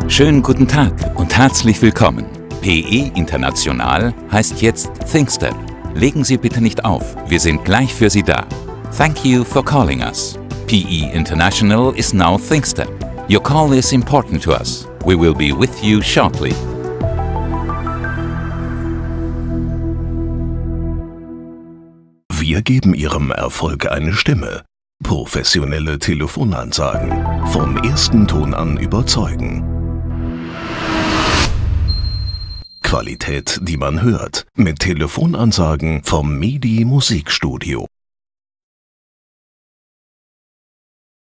Schönen guten Tag und herzlich willkommen. PE International heißt jetzt ThinkStep. Legen Sie bitte nicht auf, wir sind gleich für Sie da. Thank you for calling us. PE International is now ThinkStep. Your call is important to us. We will be with you shortly. Wir geben Ihrem Erfolg eine Stimme. Professionelle Telefonansagen. Vom ersten Ton an überzeugen. Qualität, die man hört. Mit Telefonansagen vom MIDI Musikstudio.